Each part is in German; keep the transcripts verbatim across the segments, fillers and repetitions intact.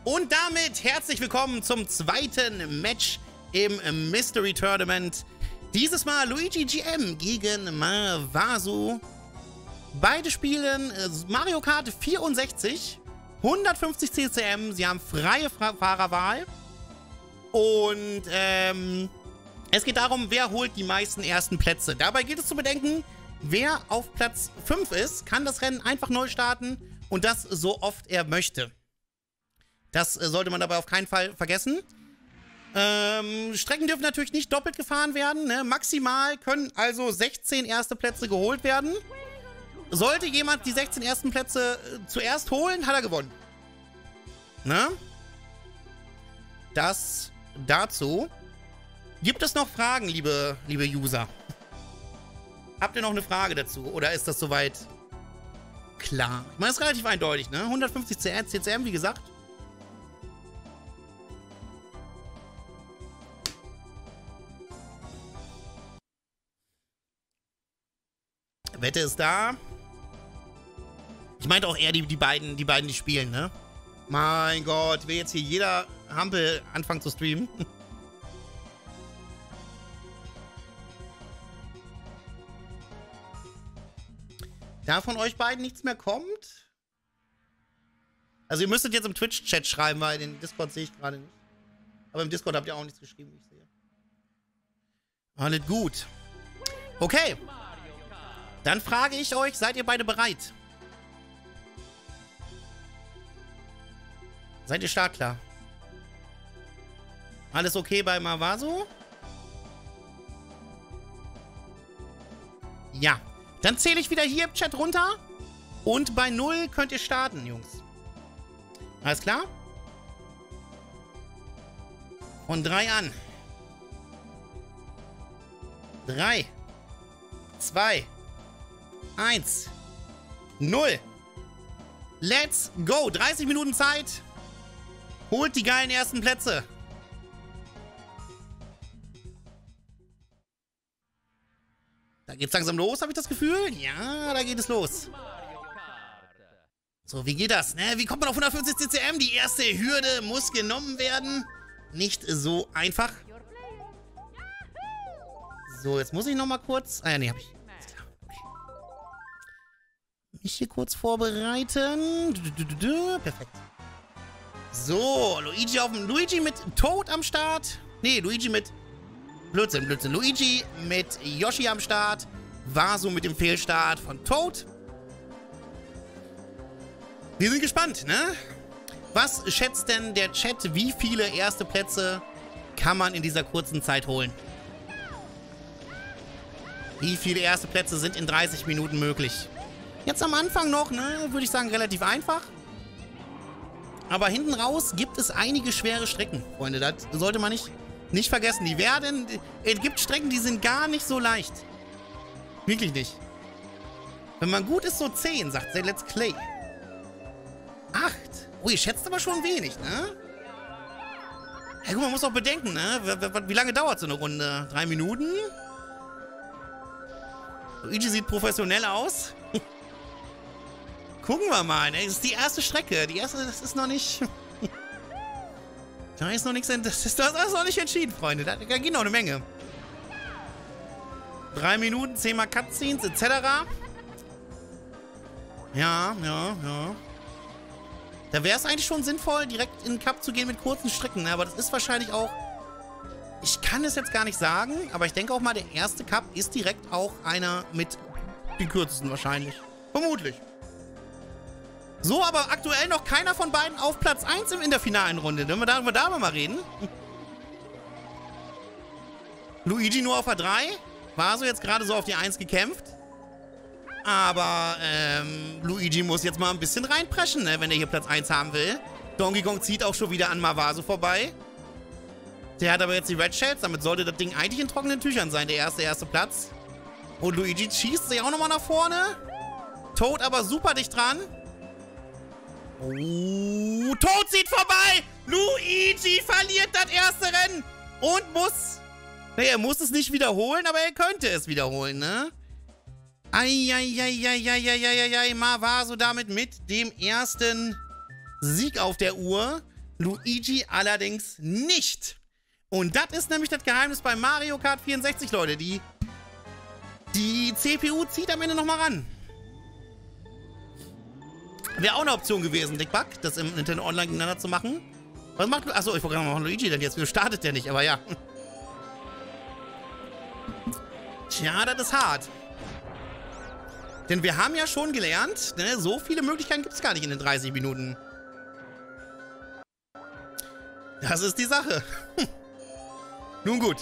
Und damit herzlich willkommen zum zweiten Match im Mystery Tournament. Dieses Mal Luigi G M gegen Mavasu. Beide spielen Mario Kart vierundsechzig, hundertfünfzig C C M. Sie haben freie Fahrerwahl. Und ähm, es geht darum, wer holt die meisten ersten Plätze. Dabei gilt es zu bedenken, wer auf Platz fünf ist, kann das Rennen einfach neu starten und das so oft er möchte. Das äh, sollte man dabei auf keinen Fall vergessen. Ähm, Strecken dürfen natürlich nicht doppelt gefahren werden. Ne? Maximal können also sechzehn erste Plätze geholt werden. Sollte jemand die sechzehn ersten Plätze äh, zuerst holen, hat er gewonnen. Ne? Das dazu. Gibt es noch Fragen, liebe, liebe User? Habt ihr noch eine Frage dazu? Oder ist das soweit klar? Ich meine, das ist relativ eindeutig, ne? hundertfünfzig C C M, wie gesagt. Wette ist da. Ich meinte auch eher die, die beiden, die beiden, die spielen, ne? Mein Gott, will jetzt hier jeder Hampel anfangen zu streamen? Da von euch beiden nichts mehr kommt? Also ihr müsstet jetzt im Twitch-Chat schreiben, weil den Discord sehe ich gerade nicht. Aber im Discord habt ihr auch nichts geschrieben, wie ich sehe. Alles gut. Okay. Dann frage ich euch, seid ihr beide bereit? Seid ihr startklar? Alles okay bei Mavasu? Ja. Dann zähle ich wieder hier im Chat runter. Und bei null könnt ihr starten, Jungs. Alles klar? Von drei an. drei, zwei, eins, null. Let's go. dreißig Minuten Zeit. Holt die geilen ersten Plätze. Da geht's langsam los, habe ich das Gefühl? Ja, da geht es los. So, wie geht das, ne? Wie kommt man auf hundertfünfzig C C M? Die erste Hürde muss genommen werden. Nicht so einfach. So, jetzt muss ich noch mal kurz... Ah ja, nee, hab ich. Alles klar. Okay. Mich hier kurz vorbereiten. Perfekt. So, Luigi auf dem... Luigi mit Toad am Start. Nee, Luigi mit... Blödsinn, Blödsinn. Luigi mit Yoshi am Start. Vasu mit dem Fehlstart von Toad. Wir sind gespannt, ne? Was schätzt denn der Chat? Wie viele erste Plätze kann man in dieser kurzen Zeit holen? Wie viele erste Plätze sind in dreißig Minuten möglich? Jetzt am Anfang noch, ne? Würde ich sagen, relativ einfach. Aber hinten raus gibt es einige schwere Strecken, Freunde. Das sollte man nicht... Nicht vergessen, die werden... Es gibt Strecken, die sind gar nicht so leicht. Wirklich nicht. Wenn man gut ist, so zehn, sagt der Let's Play. acht. Oh, ihr schätzt aber schon wenig, ne? Ja, gut, man muss auch bedenken, ne? Wie lange dauert so eine Runde? Drei Minuten? Luigi sieht professionell aus. Gucken wir mal, ne? Das ist die erste Strecke. Die erste, das ist noch nicht... Da ist noch nichts, das ist, das ist noch nicht entschieden, Freunde. Da, da geht noch eine Menge. Drei Minuten, zehnmal Cutscenes, et cetera. Ja, ja, ja. Da wäre es eigentlich schon sinnvoll, direkt in den Cup zu gehen mit kurzen Strecken. Ne? Aber das ist wahrscheinlich auch... Ich kann es jetzt gar nicht sagen, aber ich denke auch mal, der erste Cup ist direkt auch einer mit den kürzesten wahrscheinlich. Vermutlich. So, aber aktuell noch keiner von beiden auf Platz eins in der finalen Runde. Wollen wir darüber da mal reden? Luigi nur auf A drei. War so jetzt gerade so auf die eins gekämpft. Aber ähm, Luigi muss jetzt mal ein bisschen reinpreschen, ne, wenn er hier Platz eins haben will. Donkey Kong zieht auch schon wieder an Mavasu vorbei. Der hat aber jetzt die Red Shells. Damit sollte das Ding eigentlich in trockenen Tüchern sein. Der erste, erste Platz. Und Luigi schießt sich auch nochmal nach vorne. Toad aber super dicht dran. Oh, Toad zieht vorbei! Luigi verliert das erste Rennen! Und muss... Naja, er muss es nicht wiederholen, aber er könnte es wiederholen, ne? Eieieiei, Mavasu damit mit dem ersten Sieg auf der Uhr. Luigi allerdings nicht. Und das ist nämlich das Geheimnis bei Mario Kart vierundsechzig, Leute. Die, die C P U zieht am Ende nochmal ran. Wäre auch eine Option gewesen, Dickback, das im Nintendo Online gegeneinander zu machen. Was macht... Achso, ich wollte gerade mal machen, Luigi denn jetzt. Wieso startet der nicht? Aber ja. Tja, das ist hart. Denn wir haben ja schon gelernt, ne, so viele Möglichkeiten gibt es gar nicht in den dreißig Minuten. Das ist die Sache. Nun gut.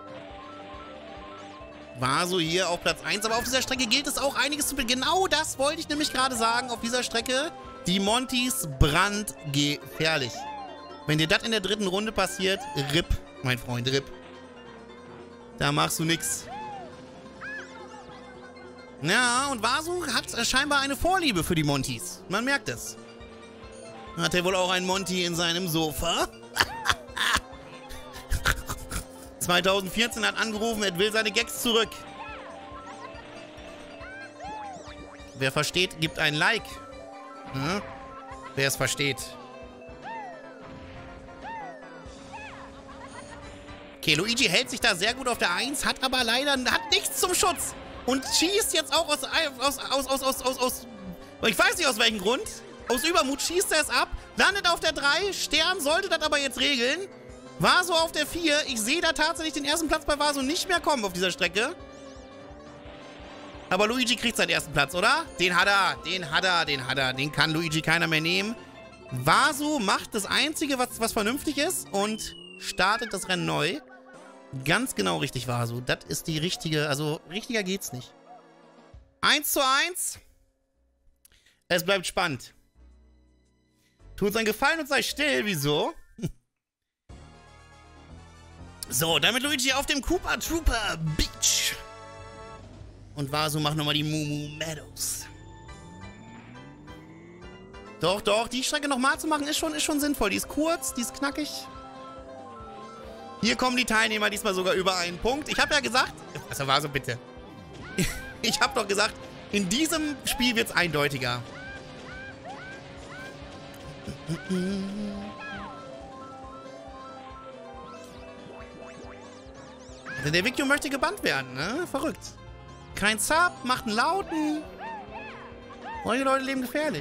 War so hier auf Platz eins, aber auf dieser Strecke gilt es auch einiges zu... Genau das wollte ich nämlich gerade sagen. Auf dieser Strecke, die Montys brandgefährlich. Wenn dir das in der dritten Runde passiert, R I P, mein Freund, R I P. Da machst du nix. Ja, und Vasu hat scheinbar eine Vorliebe für die Montys. Man merkt es. Hat er wohl auch einen Monty in seinem Sofa? zwanzig vierzehn hat angerufen, er will seine Gags zurück. Wer versteht, gibt ein Like. Hm? Wer es versteht. Okay, Luigi hält sich da sehr gut auf der eins, hat aber leider hat nichts zum Schutz. Und schießt jetzt auch aus, aus, aus, aus, aus, aus, aus, ich weiß nicht aus welchem Grund. Aus Übermut schießt er es ab, landet auf der drei, Stern sollte das aber jetzt regeln. Vasu auf der vier. Ich sehe da tatsächlich den ersten Platz bei Vasu nicht mehr kommen auf dieser Strecke. Aber Luigi kriegt seinen ersten Platz, oder? Den hat er, den hat er, den hat er. Den kann Luigi keiner mehr nehmen. Vasu macht das Einzige, was, was vernünftig ist und startet das Rennen neu. Ganz genau richtig, Vasu. Das ist die richtige, also richtiger geht's nicht. eins zu eins. Es bleibt spannend. Tu uns einen Gefallen und sei still. Wieso? So, damit Luigi auf dem Koopa Trooper Beach. Und Vasu macht nochmal die Moo Moo Meadows. Doch, doch, die Strecke nochmal zu machen ist schon, ist schon sinnvoll. Die ist kurz, die ist knackig. Hier kommen die Teilnehmer diesmal sogar über einen Punkt. Ich habe ja gesagt... Also Vasu, bitte. Ich habe doch gesagt, in diesem Spiel wird es eindeutiger. Denn der Vicchio möchte gebannt werden, ne? Verrückt. Kein Sub, macht einen Lauten. Solche Leute leben gefährlich.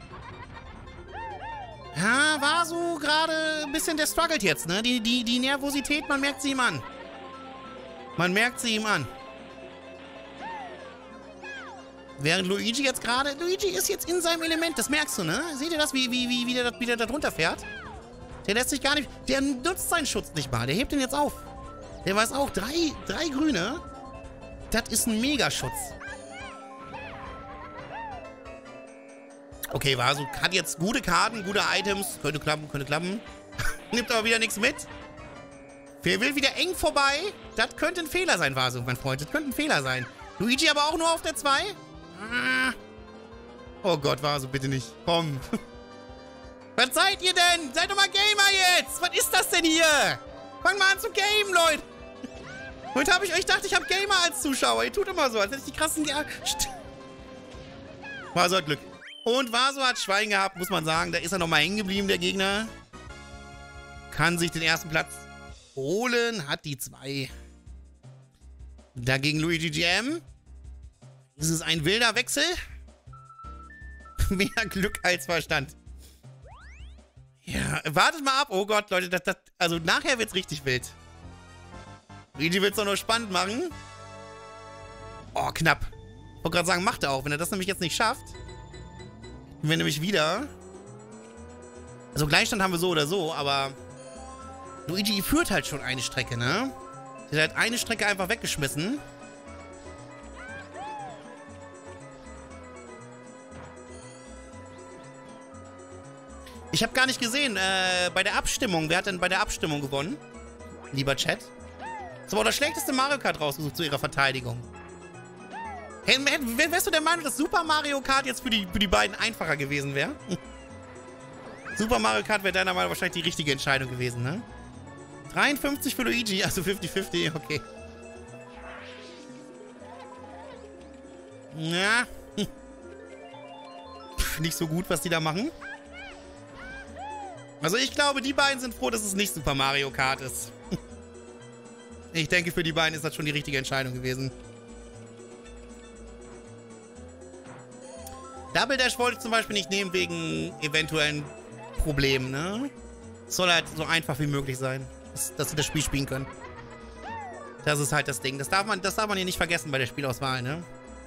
Ja, Vasu gerade ein bisschen, der struggelt jetzt, ne? Die, die, die Nervosität, man merkt sie ihm an. Man merkt sie ihm an. Während Luigi jetzt gerade... Luigi ist jetzt in seinem Element, das merkst du, ne? Seht ihr das, wie, wie, wie, wie, der, wie der da drunter fährt? Der lässt sich gar nicht... Der nutzt seinen Schutz nicht mal, der hebt ihn jetzt auf. Der weiß auch, drei, drei Grüne, das ist ein Megaschutz. Okay, Vasu hat jetzt gute Karten, gute Items. Könnte klappen, könnte klappen. Nimmt aber wieder nichts mit. Wer will wieder eng vorbei? Das könnte ein Fehler sein, Vasu, mein Freund. Das könnte ein Fehler sein. Luigi aber auch nur auf der zwei? Oh Gott, Vasu, bitte nicht. Komm. Was seid ihr denn? Seid doch mal Gamer jetzt. Was ist das denn hier? Fang mal an zu gamen, Leute. Heute habe ich euch gedacht, ich habe Gamer als Zuschauer. Ihr tut immer so, als hätte ich die krassen... Ge Vasu hat Glück. Und Vasu hat Schwein gehabt, muss man sagen. Da ist er nochmal hängen geblieben, der Gegner. Kann sich den ersten Platz holen. Hat die zwei. Dagegen Luigi G M. Ist es ein wilder Wechsel? Mehr Glück als Verstand. Ja, wartet mal ab. Oh Gott, Leute, das, das, also nachher wird's richtig wild. Luigi will's doch nur spannend machen. Oh, knapp. Ich wollte gerade sagen, macht er auch. Wenn er das nämlich jetzt nicht schafft, wenn wir nämlich wieder... Also Gleichstand haben wir so oder so, aber... Luigi führt halt schon eine Strecke, ne? Der hat eine Strecke einfach weggeschmissen. Ich habe gar nicht gesehen, äh, bei der Abstimmung. Wer hat denn bei der Abstimmung gewonnen? Lieber Chat. Das war das schlechteste Mario Kart rausgesucht zu ihrer Verteidigung. Hey, wärst du der Meinung, dass Super Mario Kart jetzt für die, für die beiden einfacher gewesen wäre? Super Mario Kart wäre deiner Meinung nach wahrscheinlich die richtige Entscheidung gewesen, ne? dreiundfünfzig für Luigi, also fünfzig fünfzig, okay. Ja. Pff, nicht so gut, was die da machen. Also ich glaube, die beiden sind froh, dass es nicht Super Mario Kart ist. Ich denke, für die beiden ist das schon die richtige Entscheidung gewesen. Double Dash wollte ich zum Beispiel nicht nehmen wegen eventuellen Problemen, ne? Es soll halt so einfach wie möglich sein, dass, dass sie das Spiel spielen können. Das ist halt das Ding. Das darf man, das darf man hier nicht vergessen bei der Spielauswahl, ne?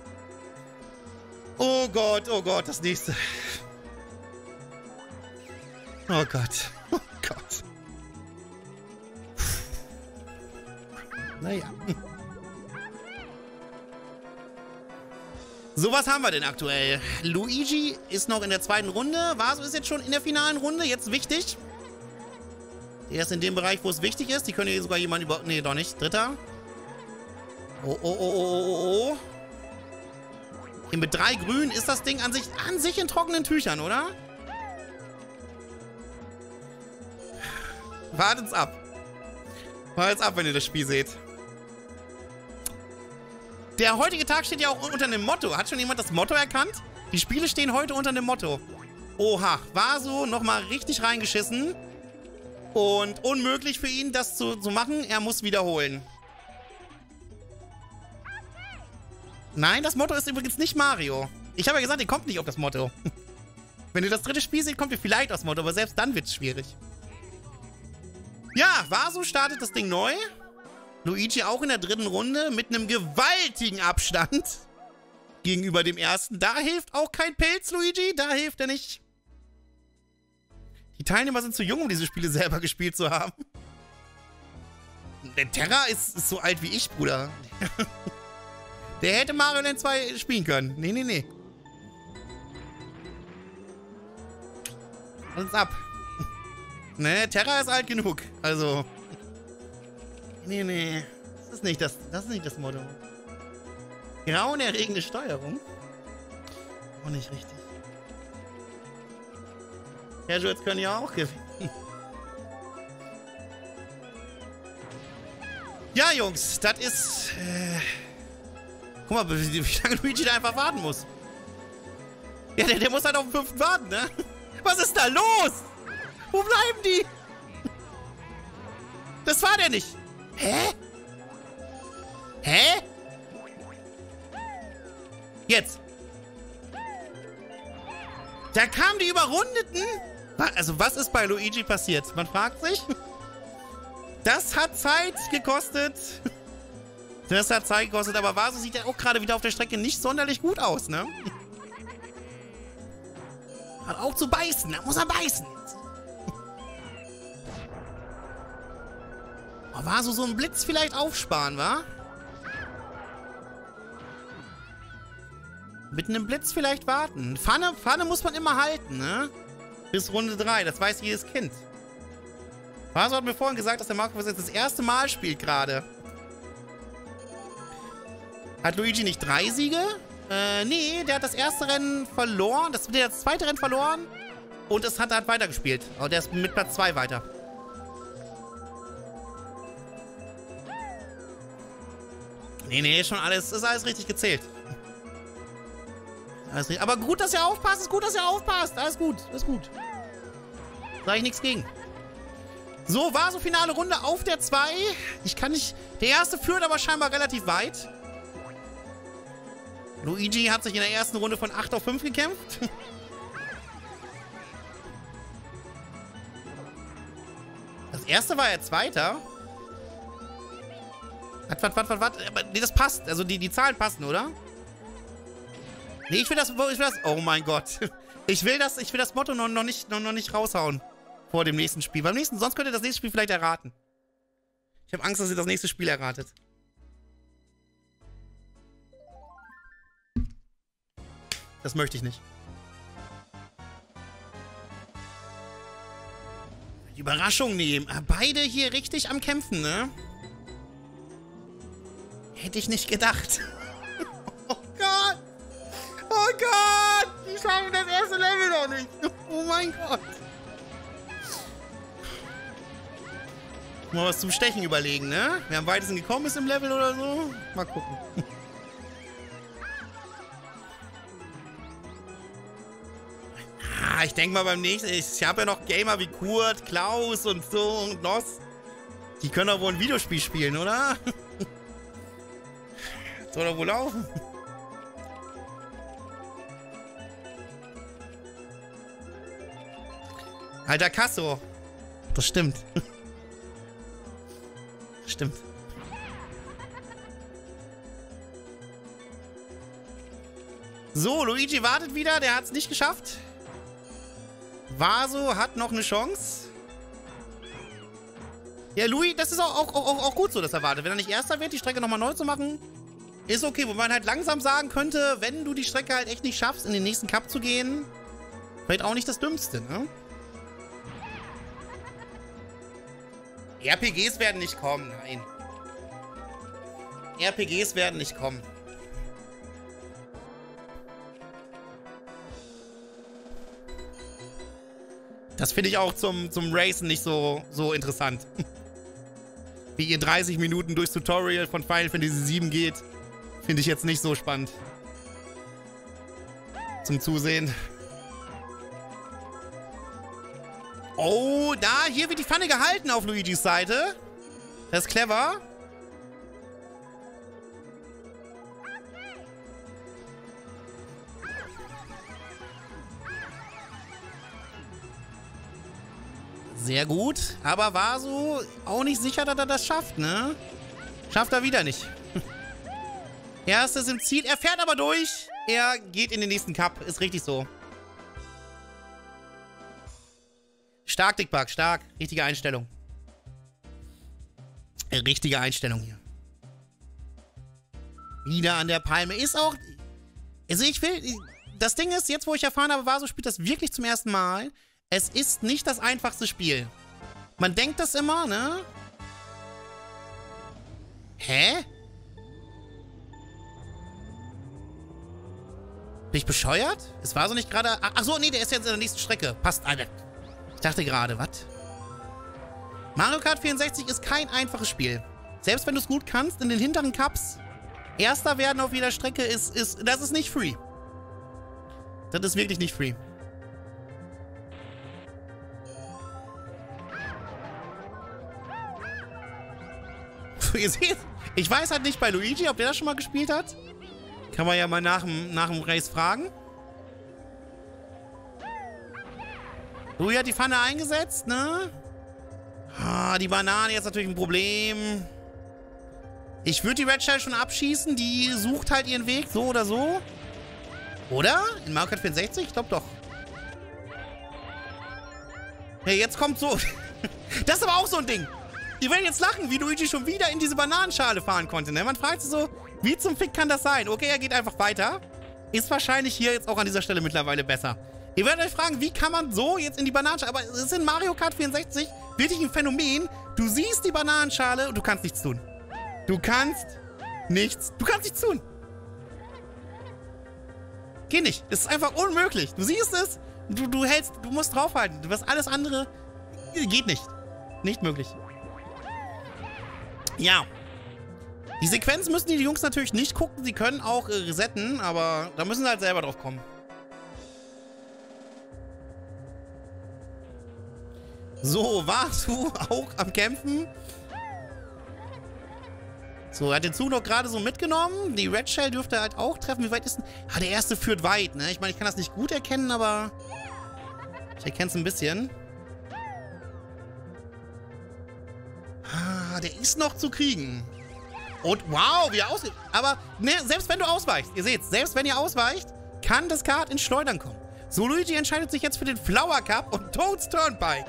Oh Gott, oh Gott, das nächste. Oh Gott, oh Gott. Naja. So, was haben wir denn aktuell? Luigi ist noch in der zweiten Runde. Vaso ist jetzt schon in der finalen Runde. Jetzt wichtig. Der ist in dem Bereich, wo es wichtig ist. Die können hier sogar jemanden über... Nee, doch nicht. Dritter. Oh, oh, oh, oh, oh, oh. Hier mit drei Grün ist das Ding an sich, an sich in trockenen Tüchern, oder? Wartet's ab. Wartet's ab, wenn ihr das Spiel seht. Der heutige Tag steht ja auch unter einem Motto. Hat schon jemand das Motto erkannt? Die Spiele stehen heute unter einem Motto. Oha, Vaso nochmal richtig reingeschissen. Und unmöglich für ihn, das zu, zu machen. Er muss wiederholen. Nein, das Motto ist übrigens nicht Mario. Ich habe ja gesagt, ihr kommt nicht auf das Motto. Wenn ihr das dritte Spiel seht, kommt ihr vielleicht aufs Motto. Aber selbst dann wird es schwierig. Ja, Vaso startet das Ding neu. Luigi auch in der dritten Runde mit einem gewaltigen Abstand gegenüber dem ersten. Da hilft auch kein Pilz, Luigi. Da hilft er nicht. Die Teilnehmer sind zu jung, um diese Spiele selber gespielt zu haben. Der Terra ist, ist so alt wie ich, Bruder. Der hätte Mario Land zwei spielen können. Nee, nee, nee. Uns ab. Ne, Terra ist alt genug. Also... Nee, nee. Das ist nicht das, das ist nicht das Motto. Grauenerregende Steuerung? Auch nicht richtig. Casuals können ja auch gewinnen. Ja, Jungs, das ist... Äh, guck mal, wie, wie lange Luigi da einfach warten muss. Ja, der, der muss halt auf den fünften warten, ne? Was ist da los? Wo bleiben die? Das war der nicht. Hä? Hä? Jetzt. Da kamen die Überrundeten. Also, was ist bei Luigi passiert? Man fragt sich. Das hat Zeit gekostet. Das hat Zeit gekostet, aber Vaso sieht ja auch gerade wieder auf der Strecke nicht sonderlich gut aus, ne? Hat auch zu beißen. Da muss er beißen. Oh, Vaso so einen Blitz vielleicht aufsparen, wa? Mit einem Blitz vielleicht warten. Pfanne, Pfanne muss man immer halten, ne? Bis Runde drei. Das weiß jedes Kind. Vaso hat mir vorhin gesagt, dass der Marco jetzt das erste Mal spielt gerade. Hat Luigi nicht drei Siege? Äh, nee, der hat das erste Rennen verloren. Das, der hat das zweite Rennen verloren. Und es hat, hat weitergespielt. Aber der ist mit Platz zwei weiter. Nee, nee, schon alles, ist alles richtig gezählt. Alles richtig. Aber gut, dass ihr aufpasst, ist gut, dass ihr aufpasst. Alles gut, ist gut. Sag ich nichts gegen. So, Vaso finale Runde auf der zwei. Ich kann nicht... Der erste führt aber scheinbar relativ weit. Luigi hat sich in der ersten Runde von acht auf fünf gekämpft. Das erste war ja Zweiter. Warte, warte, warte, warte. Aber nee, das passt. Also die, die Zahlen passen, oder? Nee, ich will das... Ich will das... Oh mein Gott. Ich will das, ich will das Motto noch, noch, nicht, noch, noch nicht raushauen. Vor dem nächsten Spiel. Beim nächsten... Sonst könnt ihr das nächste Spiel vielleicht erraten. Ich habe Angst, dass ihr das nächste Spiel erratet. Das möchte ich nicht. Die Überraschung nehmen. Beide hier richtig am Kämpfen, ne? Hätte ich nicht gedacht. Oh Gott! Oh Gott! Die schaffen das erste Level noch nicht. Oh mein Gott. Mal was zum Stechen überlegen, ne? Wer am weitesten gekommen ist im Level oder so. Mal gucken. Ja, ich denke mal beim nächsten... Ich habe ja noch Gamer wie Kurt, Klaus und so und Loss. Die können doch wohl ein Videospiel spielen, oder? Soll doch wohl laufen. Alter Kasso. Das stimmt. Stimmt. So, Luigi wartet wieder. Der hat es nicht geschafft. Vaso hat noch eine Chance. Ja, Louis, das ist auch, auch, auch, auch gut so, dass er wartet. Wenn er nicht Erster wird, die Strecke nochmal neu zu machen, ist okay. Wo man halt langsam sagen könnte, wenn du die Strecke halt echt nicht schaffst, in den nächsten Cup zu gehen, vielleicht auch nicht das Dümmste, ne? R P Gs werden nicht kommen, nein. R P Gs werden nicht kommen. Das finde ich auch zum, zum Racen nicht so, so interessant. Wie ihr dreißig Minuten durchs Tutorial von Final Fantasy sieben geht, finde ich jetzt nicht so spannend. Zum Zusehen. Oh, da, hier wird die Pfanne gehalten auf Luigis Seite. Das ist clever. Sehr gut. Aber Vaso auch nicht sicher, dass er das schafft, ne? Schafft er wieder nicht. Erstes im Ziel. Er fährt aber durch. Er geht in den nächsten Cup. Ist richtig so. Stark, Dickbug, stark. Richtige Einstellung. Richtige Einstellung hier. Wieder an der Palme. Ist auch... Also ich will... Das Ding ist, jetzt wo ich erfahren habe, Vaso spielt das wirklich zum ersten Mal. Es ist nicht das einfachste Spiel. Man denkt das immer, ne? Hä? Bin ich bescheuert? Es war so nicht gerade... Ach so, nee, der ist jetzt in der nächsten Strecke. Passt, Alter. Ich dachte gerade, was? Mario Kart vierundsechzig ist kein einfaches Spiel. Selbst wenn du es gut kannst, in den hinteren Cups, Erster werden auf jeder Strecke ist, ist... Das ist nicht free. Das ist wirklich nicht free. Ihr seht, ich weiß halt nicht bei Luigi, ob der das schon mal gespielt hat. Kann man ja mal nach dem, nach dem Race fragen. Luigi hat die Pfanne eingesetzt, ne? Ah, die Banane jetzt natürlich ein Problem. Ich würde die Red Shell schon abschießen. Die sucht halt ihren Weg, so oder so. Oder? In Mario Kart vierundsechzig? Ich glaube doch. Hey, jetzt kommt so... Das ist aber auch so ein Ding. Die werden jetzt lachen, wie Luigi schon wieder in diese Bananenschale fahren konnte, ne? Man fragt sich so, wie zum Fick kann das sein? Okay, er geht einfach weiter. Ist wahrscheinlich hier jetzt auch an dieser Stelle mittlerweile besser. Ihr werdet euch fragen, wie kann man so jetzt in die Bananenschale... Aber es ist in Mario Kart vierundsechzig wirklich ein Phänomen. Du siehst die Bananenschale und du kannst nichts tun. Du kannst nichts... Du kannst nichts tun. Geht nicht. Es ist einfach unmöglich. Du siehst es, du, du hältst... Du musst draufhalten. Was alles andere... Geht nicht. Nicht möglich. Ja. Die Sequenz müssen die Jungs natürlich nicht gucken. Sie können auch äh, resetten, aber da müssen sie halt selber drauf kommen. So, warst du auch am Kämpfen? So, er hat den Zug noch gerade so mitgenommen. Die Red Shell dürfte halt auch treffen. Wie weit ist denn... Ah, der erste führt weit, ne? Ich meine, ich kann das nicht gut erkennen, aber... Ich erkenne es ein bisschen. Ah, der ist noch zu kriegen. Und wow, wie er ausweicht. Aber ne, selbst wenn du ausweichst, ihr seht, selbst wenn ihr ausweicht, kann das Kart ins Schleudern kommen. So, Luigi entscheidet sich jetzt für den Flower Cup und Toads Turnpike.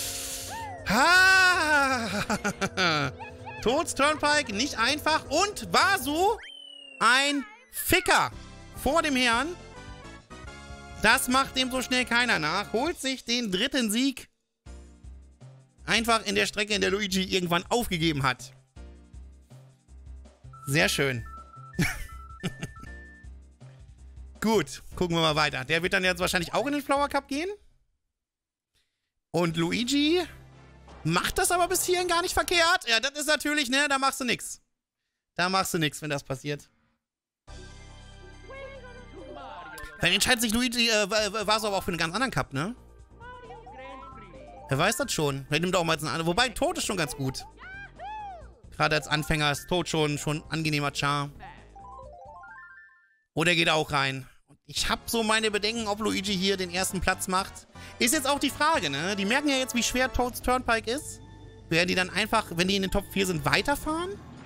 Ah. Toads Turnpike, nicht einfach. Und Vaso, ein Ficker vor dem Herrn. Das macht dem so schnell keiner nach. Holt sich den dritten Sieg. Einfach in der Strecke, in der Luigi irgendwann aufgegeben hat. Sehr schön. Gut, gucken wir mal weiter. Der wird dann jetzt wahrscheinlich auch in den Flower Cup gehen. Und Luigi macht das aber bis hierhin gar nicht verkehrt. Ja, das ist natürlich, ne, da machst du nix. Da machst du nix, wenn das passiert. Dann entscheidet sich Luigi, äh, war es aber auch für einen ganz anderen Cup, ne? Wer weiß das schon. Vielleicht nimmt er auch mal jetzt einen anderen. Wobei, Toad ist schon ganz gut. Gerade als Anfänger ist Toad schon, schon ein angenehmer Char. Oder geht auch rein. Ich habe so meine Bedenken, ob Luigi hier den ersten Platz macht. Ist jetzt auch die Frage, ne? Die merken ja jetzt, wie schwer Toads Turnpike ist. Werden die dann einfach, wenn die in den Top vier sind, weiterfahren?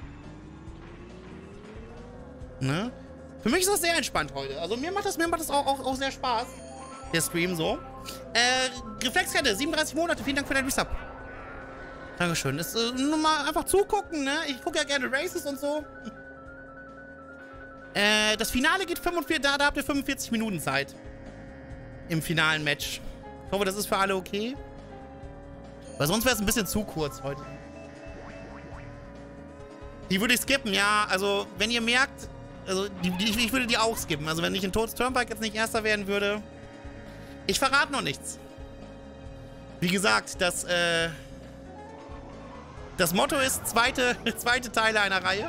Ne? Für mich ist das sehr entspannt heute. Also mir macht das, mir macht das auch, auch, auch sehr Spaß. Der Stream so. Äh, Reflexkette, siebenunddreißig Monate. Vielen Dank für dein Resub. Dankeschön. Das ist äh, nur mal einfach zugucken, ne? Ich gucke ja gerne Races und so. Äh, das Finale geht fünfundvierzig, da, da habt ihr fünfundvierzig Minuten Zeit. Im finalen Match. Ich hoffe, das ist für alle okay. Weil sonst wäre es ein bisschen zu kurz heute. Die würde ich skippen, ja. Also, wenn ihr merkt, also, die, die, ich würde die auch skippen. Also, wenn ich in Toads Turnpike jetzt nicht Erster werden würde. Ich verrate noch nichts. Wie gesagt, das, äh, das Motto ist zweite, zweite Teile einer Reihe.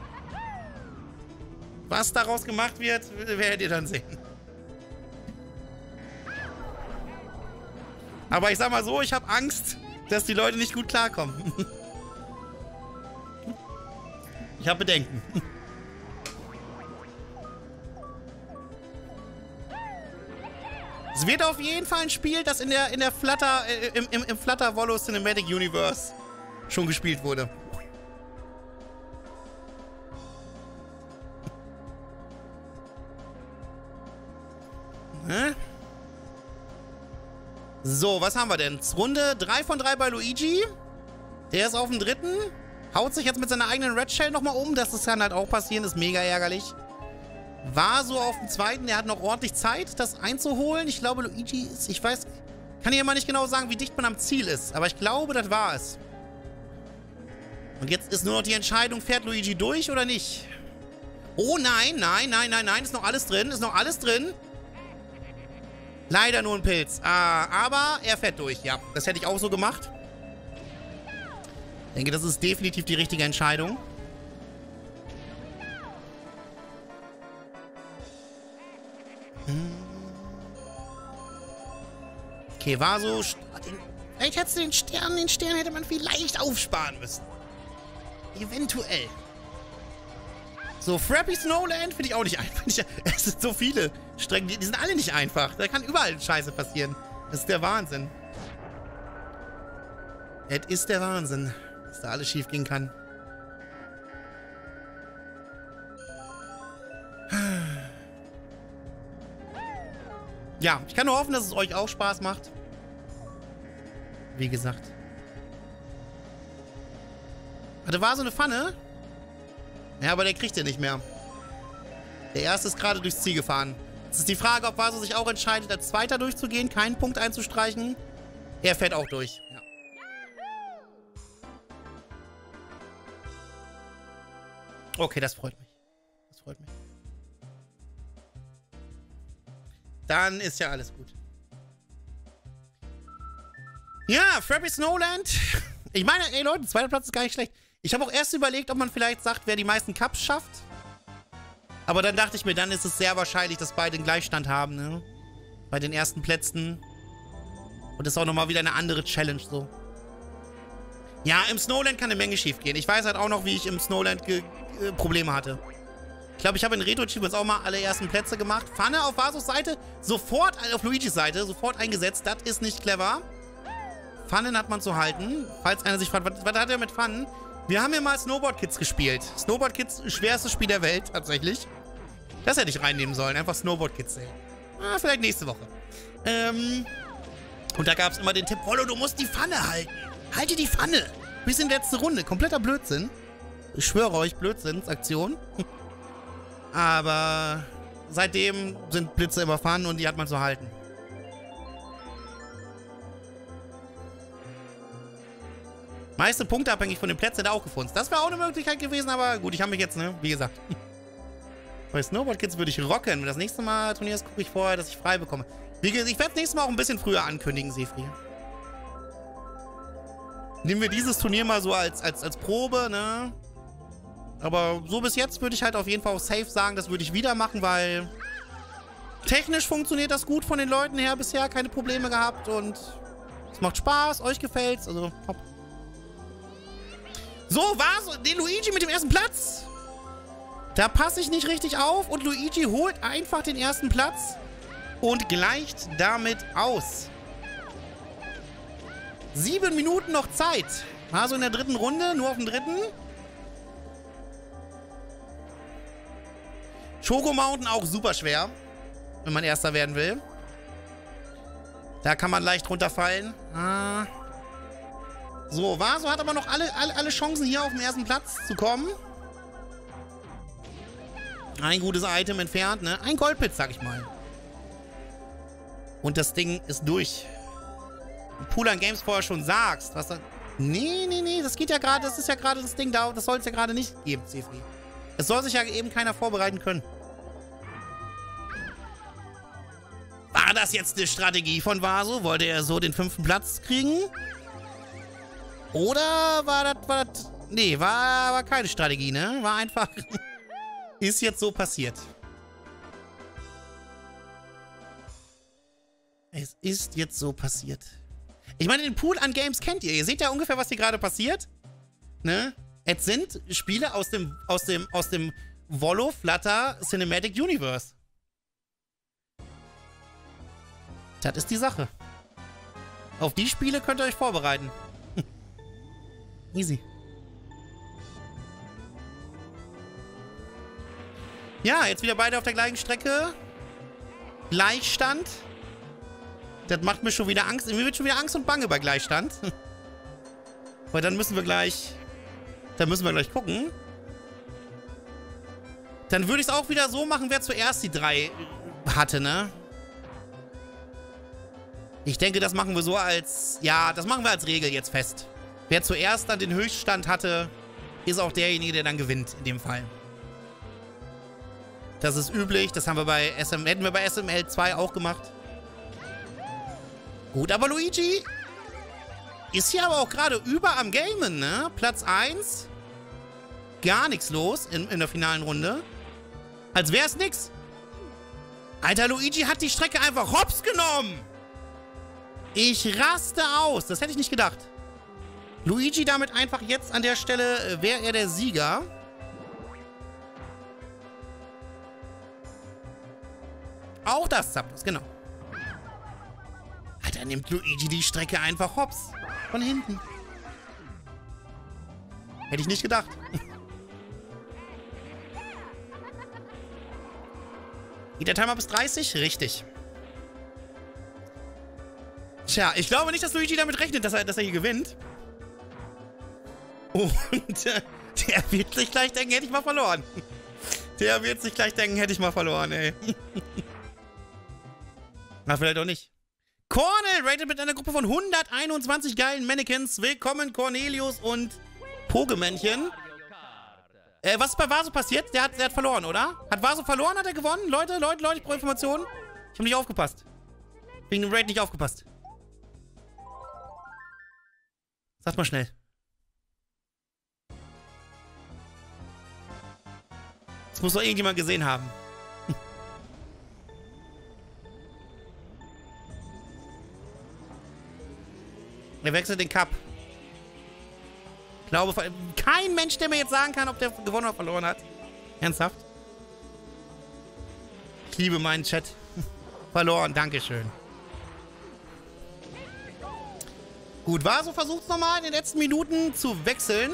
Was daraus gemacht wird, werdet ihr dann sehen. Aber ich sag mal so, ich habe Angst, dass die Leute nicht gut klarkommen. Ich habe Bedenken. Es wird auf jeden Fall ein Spiel, das in der, in der Flutter, äh, im, im, im Flutter Volo Cinematic Universe schon gespielt wurde. Ne? So, was haben wir denn? Runde drei von drei bei Luigi. Der ist auf dem dritten. Haut sich jetzt mit seiner eigenen Red Shell nochmal um. Das kann halt auch passieren. Ist mega ärgerlich. War so auf dem zweiten. Der hat noch ordentlich Zeit, das einzuholen. Ich glaube, Luigi ist... Ich weiß... Kann hier mal nicht genau sagen, wie dicht man am Ziel ist. Aber ich glaube, das war es. Und jetzt ist nur noch die Entscheidung, fährt Luigi durch oder nicht? Oh nein, nein, nein, nein, nein. Ist noch alles drin. Ist noch alles drin. Leider nur ein Pilz. Ah, aber er fährt durch. Ja, das hätte ich auch so gemacht. Ich denke, das ist definitiv die richtige Entscheidung. Okay, war so... Vielleicht hättest du den Stern, den Stern hätte man vielleicht aufsparen müssen. Eventuell. So, Frappy Snowland finde ich auch nicht einfach. Es sind so viele Strecken, die, die sind alle nicht einfach. Da kann überall Scheiße passieren. Das ist der Wahnsinn. Es ist der Wahnsinn, dass da alles schief gehen kann. Ja, ich kann nur hoffen, dass es euch auch Spaß macht. Wie gesagt. Warte, war so eine Pfanne? Ja, aber der kriegt ihr nicht mehr. Der erste ist gerade durchs Ziel gefahren. Jetzt ist die Frage, ob Vaso sich auch entscheidet, als Zweiter durchzugehen, keinen Punkt einzustreichen. Er fährt auch durch. Ja. Okay, das freut mich. Das freut mich. Dann ist ja alles gut. Ja, Frappy Snowland. Ich meine, ey Leute, zweiter Platz ist gar nicht schlecht. Ich habe auch erst überlegt, ob man vielleicht sagt, wer die meisten Cups schafft. Aber dann dachte ich mir, dann ist es sehr wahrscheinlich, dass beide den Gleichstand haben, ne? Bei den ersten Plätzen. Und das ist auch nochmal wieder eine andere Challenge, so. Ja, im Snowland kann eine Menge schief gehen. Ich weiß halt auch noch, wie ich im Snowland äh, Probleme hatte. Ich glaube, ich habe in Retro Achievements auch mal alle ersten Plätze gemacht. Pfanne auf Vasos Seite, sofort, auf Luigis Seite, sofort eingesetzt. Das ist nicht clever. Pfannen hat man zu halten. Falls einer sich fragt, was, was hat er mit Pfannen? Wir haben ja mal Snowboard Kids gespielt. Snowboard Kids, schwerstes Spiel der Welt, tatsächlich. Das hätte ich reinnehmen sollen. Einfach Snowboard Kids sehen. Ah, vielleicht nächste Woche. Ähm, und da gab es immer den Tipp, Rollo, du musst die Pfanne halten. Halte die Pfanne. Bis in die letzte Runde. Kompletter Blödsinn. Ich schwöre euch, Blödsinnsaktion. Aber seitdem sind Blitze immer Pfannen und die hat man zu halten. Meiste Punkte abhängig von den Plätzen auch gefunden. Das wäre auch eine Möglichkeit gewesen, aber gut, ich habe mich jetzt, ne, wie gesagt. Bei Snowboard Kids würde ich rocken. Wenn das nächste Mal Turnier ist, gucke ich vorher, dass ich frei bekomme. Wie gesagt, ich werde das nächste Mal auch ein bisschen früher ankündigen, Sefri. Nehmen wir dieses Turnier mal so als, als, als Probe, ne? Aber so bis jetzt würde ich halt auf jeden Fall auch safe sagen, das würde ich wieder machen, weil Technisch funktioniert das gut von den Leuten her bisher. Keine Probleme gehabt und es macht Spaß. Euch gefällt's. Also, hopp. So, war's. Den Luigi mit dem ersten Platz. Da passe ich nicht richtig auf und Luigi holt einfach den ersten Platz und gleicht damit aus. Sieben Minuten noch Zeit. Also in der dritten Runde, nur auf dem dritten. Choco Mountain auch super schwer, wenn man Erster werden will. Da kann man leicht runterfallen. Ah. So, Vaso hat aber noch alle, alle, alle Chancen, hier auf den ersten Platz zu kommen. Ein gutes Item entfernt, ne? Ein Goldpitz, sag ich mal. Und das Ding ist durch. Pool an Games vorher schon sagst, was da... Nee, nee, nee, das geht ja gerade, das ist ja gerade das Ding da, das soll es ja gerade nicht geben, C F G. Es soll sich ja eben keiner vorbereiten können. War das jetzt eine Strategie von Vaso? Wollte er so den fünften Platz kriegen? Oder war das, war das... Nee, war, war keine Strategie, ne? War einfach... Ist jetzt so passiert. Es ist jetzt so passiert. Ich meine, den Pool an Games kennt ihr. Ihr seht ja ungefähr, was hier gerade passiert. Ne? Es sind Spiele aus dem, aus dem, aus dem Volo Flutter Cinematic Universe. Das ist die Sache. Auf die Spiele könnt ihr euch vorbereiten. Easy. Ja, jetzt wieder beide auf der gleichen Strecke. Gleichstand. Das macht mir schon wieder Angst. Mir wird schon wieder Angst und Bange bei Gleichstand. Weil dann müssen wir gleich... Dann müssen wir gleich gucken. Dann würde ich es auch wieder so machen, wer zuerst die drei hatte, ne? Ich denke, das machen wir so als... Ja, das machen wir als Regel jetzt fest. Wer zuerst dann den Höchststand hatte, ist auch derjenige, der dann gewinnt, in dem Fall. Das ist üblich. Das haben wir bei S M... Hätten wir bei S M L zwei auch gemacht. Gut, aber Luigi ist hier aber auch gerade über am Gamen, ne? Platz eins. Gar nichts los in, in der finalen Runde. Als wäre es nix. Alter, Luigi hat die Strecke einfach hops genommen. Ich raste aus. Das hätte ich nicht gedacht. Luigi damit einfach jetzt an der Stelle, wäre er der Sieger. Auch das Zapdos, genau. Alter, nimmt Luigi die Strecke einfach hops. Von hinten. Hätte ich nicht gedacht. Geht der Timer bis dreißig? Richtig. Tja, ich glaube nicht, dass Luigi damit rechnet, dass er, dass er hier gewinnt. Und äh, der wird sich gleich denken, hätte ich mal verloren. Der wird sich gleich denken, hätte ich mal verloren, ey. Na, vielleicht auch nicht. Cornel rated mit einer Gruppe von hunderteinundzwanzig geilen Mannequins. Willkommen, Cornelius und Pogemännchen. Äh, was ist bei Vaso passiert? Der hat, der hat verloren, oder? Hat Vaso verloren? Hat er gewonnen? Leute, Leute, Leute, ich brauche Informationen. Ich habe nicht aufgepasst. Wegen dem Raid nicht aufgepasst. Sagt mal schnell. Das muss doch irgendjemand gesehen haben. Er wechselt den Cup. Ich glaube, kein Mensch, der mir jetzt sagen kann, ob der gewonnen oder verloren hat. Ernsthaft? Ich liebe meinen Chat. Verloren, dankeschön. Gut, Vaso versucht es nochmal in den letzten Minuten zu wechseln.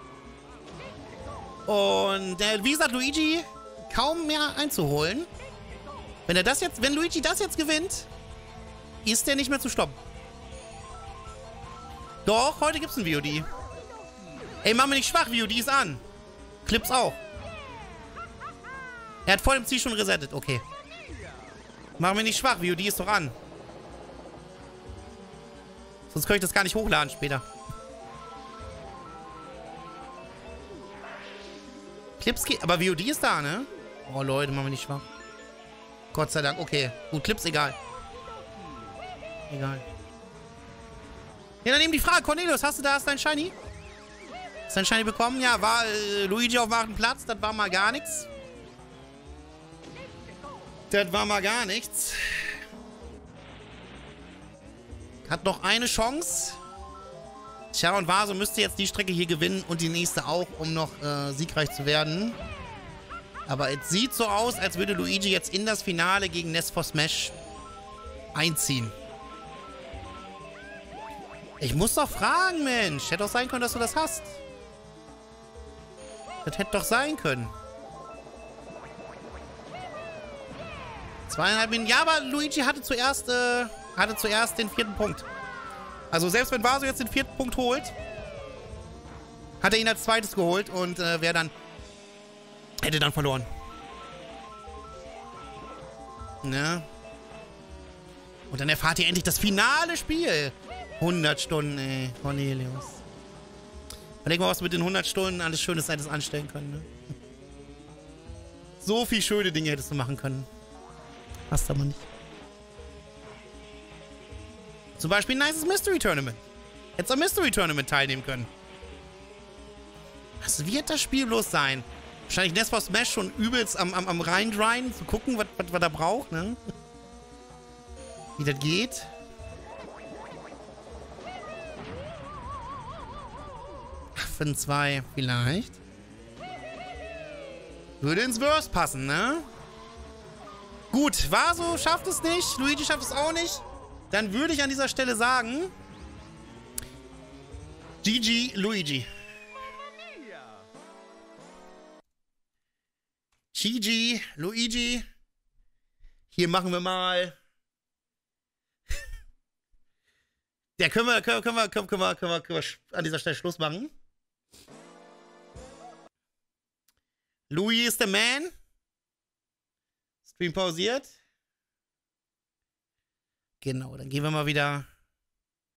Und äh, wie gesagt, Luigi kaum mehr einzuholen. Wenn er das jetzt, wenn Luigi das jetzt gewinnt, ist der nicht mehr zu stoppen. Doch, heute gibt's ein V O D. Ey, mach mir nicht schwach, V O D ist an. Clips auch. Er hat vor dem Ziel schon resettet, okay. Mach mir nicht schwach, V O D ist doch an. Sonst könnte ich das gar nicht hochladen später. Clips geht, aber V O D ist da, ne? Oh, Leute, mach mir nicht schwach. Gott sei Dank, okay. Gut, Clips egal. Egal. Ja, dann eben die Frage, Cornelius, hast du da dein Shiny? Hast du dein Shiny bekommen? Ja, war äh, Luigi auf dem achten Platz, das war mal gar nichts. Das war mal gar nichts. Hat noch eine Chance. Tja, und Vaso müsste jetzt die Strecke hier gewinnen und die nächste auch, um noch äh, siegreich zu werden. Aber es sieht so aus, als würde Luigi jetzt in das Finale gegen Ness for Smash einziehen. Ich muss doch fragen, Mensch. Hätte doch sein können, dass du das hast. Das hätte doch sein können. Zweieinhalb Minuten. Ja, aber Luigi hatte zuerst, äh, hatte zuerst den vierten Punkt. Also selbst wenn Vaso jetzt den vierten Punkt holt, hat er ihn als zweites geholt und äh, wer dann hätte dann verloren. Ne? Und dann erfahrt ihr endlich das finale Spiel. hundert Stunden, ey, Cornelius. Überleg mal, was du mit den hundert Stunden alles Schönes hättest anstellen können, ne? So viel schöne Dinge hättest du machen können. Hast aber nicht. Zum Beispiel ein nices Mystery Tournament. Hättest am Mystery Tournament teilnehmen können. Was wird das Spiel bloß sein? Wahrscheinlich Ness for Smash schon übelst am, am, am reindryen, zu gucken, was, was, was er braucht, ne? Wie das geht. Affen zwei vielleicht. Würde ins Verse passen, ne? Gut, Vaso schafft es nicht. Luigi schafft es auch nicht. Dann würde ich an dieser Stelle sagen... G G Luigi. G G Luigi. Hier machen wir mal... Ja, können wir, können, können, wir, können, wir, können, wir, können wir an dieser Stelle Schluss machen. Louis ist der Man. Stream pausiert. Genau, dann gehen wir mal wieder